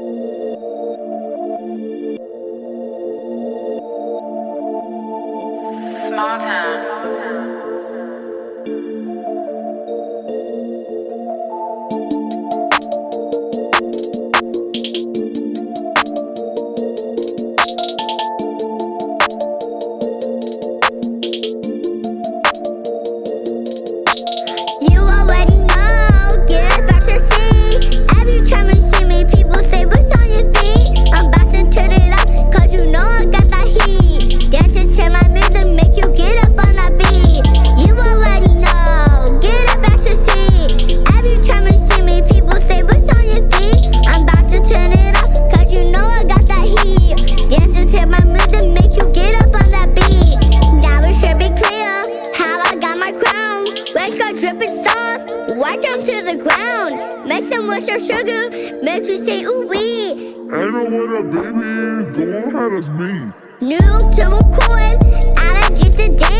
Small town. Right down to the ground. Mix them with your sugar, make you say ooh wee. Ain't no what up, baby. Go on, how does me? New to record, I like just a dance.